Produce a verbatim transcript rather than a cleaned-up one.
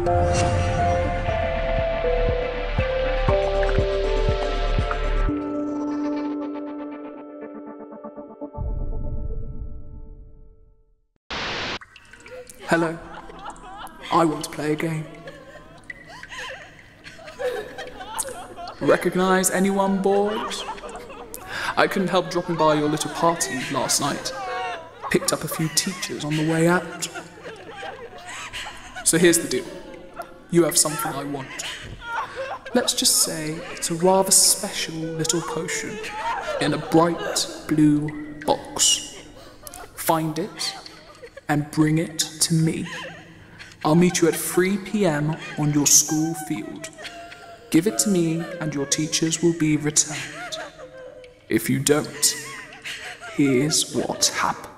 Hello. I want to play a game. Recognize anyone, boys? I couldn't help dropping by your little party last night. Picked up a few teachers on the way out. So here's the deal. You have something I want. Let's just say it's a rather special little potion in a bright blue box. Find it and bring it to me. I'll meet you at three p m on your school field. Give it to me and your teachers will be returned. If you don't, here's what happens.